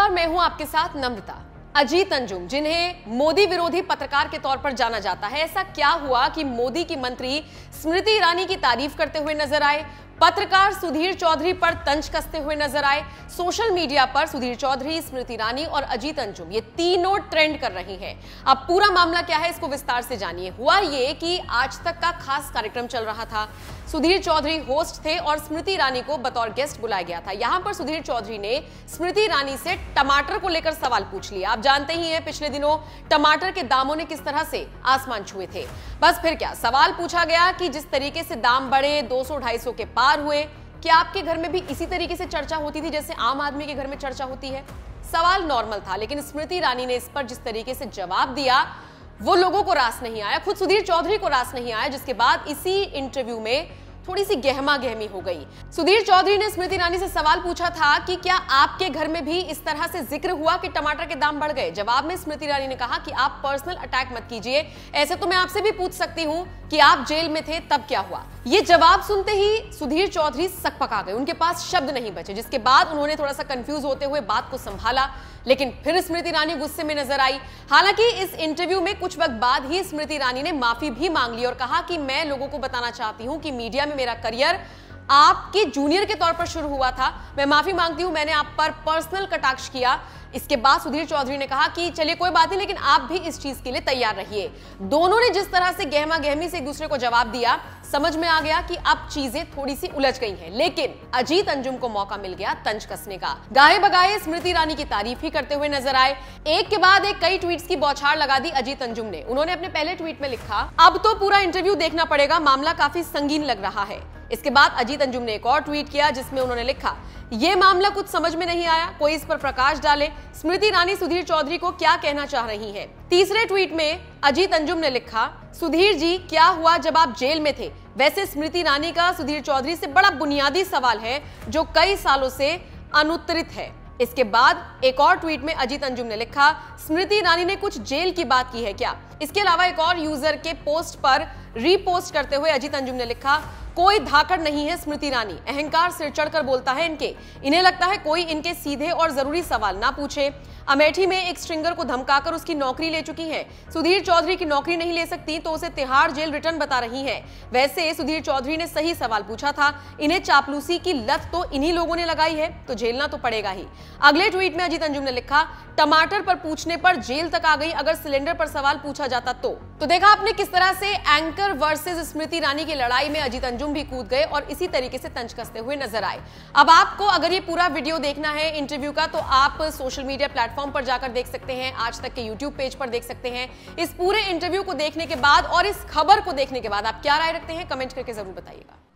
नमस्कार, मैं हूं आपके साथ नम्रता। अजीत अंजुम, जिन्हें मोदी विरोधी पत्रकार के तौर पर जाना जाता है, ऐसा क्या हुआ कि मोदी की मंत्री स्मृति ईरानी की तारीफ करते हुए नजर आए, पत्रकार सुधीर चौधरी पर तंज कसते हुए नजर आए। सोशल मीडिया पर सुधीर चौधरी, स्मृति ईरानी और अजीत अंजुम, ये तीनों ट्रेंड कर रही हैं। अब पूरा मामला क्या है, इसको विस्तार से जानिए। हुआ ये कि आज तक का खास कार्यक्रम चल रहा था। सुधीर चौधरी होस्ट थे और स्मृति ईरानी को बतौर गेस्ट बुलाया गया था। यहां पर सुधीर चौधरी ने स्मृति ईरानी से टमाटर को लेकर सवाल पूछ लिया। आप जानते ही हैं पिछले दिनों टमाटर के दामों ने किस तरह से आसमान छुए थे। बस फिर क्या, सवाल पूछा गया कि जिस तरीके से दाम बढ़े, 200-250 के पार हुए, क्या आपके घर में भी इसी तरीके से चर्चा होती थी जैसे आम आदमी के घर में चर्चा होती है? सवाल नॉर्मल था, लेकिन स्मृति ईरानी ने इस पर जिस तरीके से जवाब दिया वो लोगों को रास नहीं आया, खुद सुधीर चौधरी को रास नहीं आया, जिसके बाद इसी इंटरव्यू में थोड़ी सी गहमा गहमी हो गई। सुधीर चौधरी ने स्मृति ईरानी से सवाल पूछा था कि क्या आपके घर में भी इस तरह से जिक्र हुआ कि टमाटर के दाम बढ़ गए? जवाब में स्मृति ईरानी ने कहा कि आप पर्सनल अटैक मत कीजिए, ऐसे तो मैं आपसे भी पूछ सकती हूं कि आप जेल में थे तब क्या हुआ। ये जवाब सुनते ही सुधीर चौधरी सकपका गए, उनके पास शब्द नहीं बचे, जिसके बाद उन्होंने थोड़ा सा कंफ्यूज होते हुए बात को संभाला, लेकिन फिर स्मृति ईरानी गुस्से में नजर आई। हालांकि इस इंटरव्यू में कुछ वक्त बाद ही स्मृति ईरानी ने माफी भी मांग ली और कहा कि मैं लोगों को बताना चाहती हूं कि मीडिया में मेरा करियर आपके जूनियर के तौर पर शुरू हुआ था। मैं माफी मांगती हूं, मैंने आप पर पर्सनल कटाक्ष किया। इसके बाद सुधीर चौधरी ने कहा कि चलिए कोई बात नहीं, लेकिन आप भी इस चीज के लिए तैयार रहिए। दोनों ने जिस तरह से गहमा गहमी से एक दूसरे को जवाब दिया, समझ में आ गया कि अब चीजें थोड़ी सी उलझ गई हैं। लेकिन अजीत अंजुम को मौका मिल गया तंज कसने का। गाए बगाए स्मृति ईरानी की तारीफ ही करते हुए नजर आए। एक के बाद एक कई ट्वीट्स की बौछार लगा दी अजीत अंजुम ने। उन्होंने अपने पहले ट्वीट में लिखा, अब तो पूरा इंटरव्यू देखना पड़ेगा, मामला काफी संगीन लग रहा है। इसके बाद अजीत अंजुम ने एक और ट्वीट किया जिसमें उन्होंने लिखा, यह मामला कुछ समझ में नहीं आया, कोई इस पर प्रकाश डाले, स्मृति ईरानी सुधीर चौधरी को क्या कहना चाह रही हैं। तीसरे ट्वीट में अजीत अंजुम ने लिखा, सुधीर जी क्या हुआ जब आप जेल में थे? वैसे स्मृति ईरानी का सुधीर चौधरी से बड़ा बुनियादी सवाल है जो कई सालों से अनुत्तरित है। इसके बाद एक और ट्वीट में अजीत अंजुम ने लिखा, स्मृति ईरानी ने कुछ जेल की बात की है क्या? इसके अलावा एक और यूजर के पोस्ट पर रीपोस्ट करते हुए अजीत अंजुम ने लिखा, कोई धाकड़ नहीं है स्मृति ईरानी, अहंकार सिर चढ़कर बोलता है इन्हें लगता है कोई इनके सीधे और जरूरी सवाल ना पूछे। अमेठी में एक स्ट्रिंगर को धमकाकर उसकी नौकरी ले चुकी है। सुधीर चौधरी की नौकरी नहीं ले सकती तो उसे तिहाड़ जेल रिटर्न बता रही है। वैसे सुधीर चौधरी ने सही सवाल पूछा था, इन्हें चापलूसी की लत तो इन्हीं लोगों ने लगाई है, तो झेलना तो पड़ेगा ही। अगले ट्वीट में अजीत अंजुम ने लिखा, टमाटर पर पूछने पर जेल तक आ गई, अगर सिलेंडर पर सवाल पूछा जाता तो देखा आपने किस तरह से एंकर वर्सेस स्मृति ईरानी की लड़ाई में अजीत अंजुम भी कूद गए और इसी तरीके से तंज कसते हुए नजर आए। अब आपको अगर ये पूरा वीडियो देखना है इंटरव्यू का, तो आप सोशल मीडिया प्लेटफॉर्म पर जाकर देख सकते हैं, आज तक के यूट्यूब पेज पर देख सकते हैं। इस पूरे इंटरव्यू को देखने के बाद और इस खबर को देखने के बाद आप क्या राय रखते हैं, कमेंट करके जरूर बताइएगा।